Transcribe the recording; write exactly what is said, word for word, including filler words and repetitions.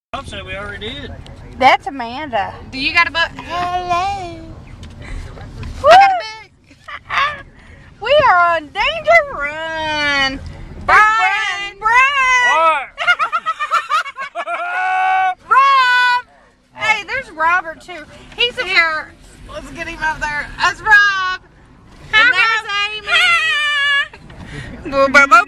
I'll say we already did. That's Amanda. Do you got a book? Hello. I got a book. We are on Danger Run. Brian, Brian. Rob. Hey, there's Robert too. He's here. Let's get him up there. That's Rob. Hi, And there's Amy. Hi.